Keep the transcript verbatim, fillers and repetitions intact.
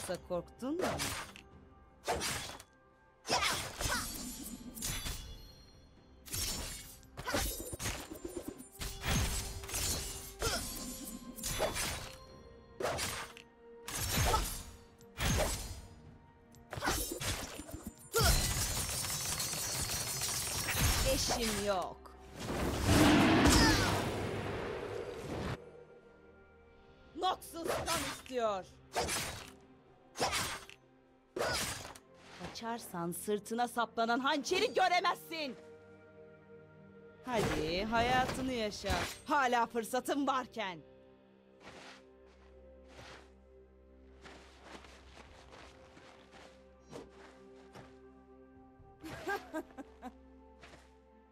Yoksa korktun mu? İşim yok. Noxus kan istiyor. Kaçarsan sırtına saplanan hançeri göremezsin. Hadi hayatını yaşa. Hala fırsatın varken.